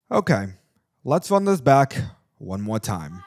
Okay, let's run this back one more time.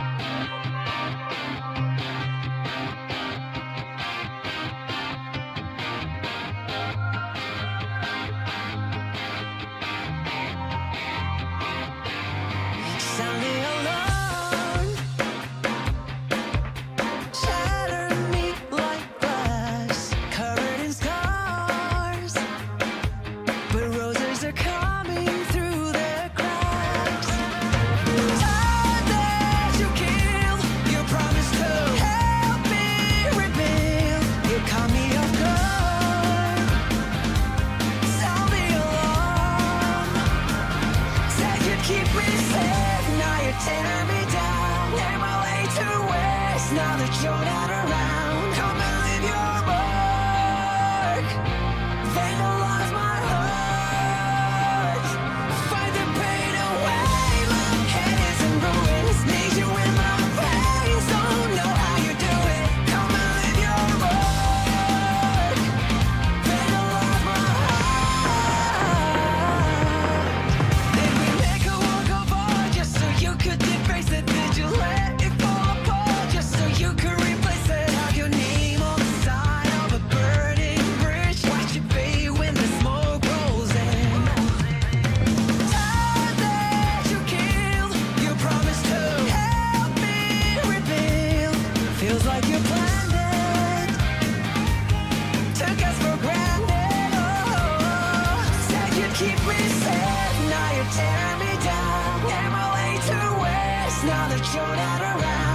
Now that you're not around, come and leave your mark. Vandalize my heart. Find the pain away. My head is in ruins. Need you in my veins. Don't know how you do it. Come and leave your mark. Vandalize my heart. Did we make a work of art just so you could deface it? Did you let it fall apart just so you could replace it? Have your name on the side of a burning bridge. Watch it fade when the smoke rolls in. Time that you killed, you promised to help me rebuild. Feels like you planned it, took us for granted. Oh, said you'd keep me safe, now you're tearing me down. Am I way too west now that you're not around?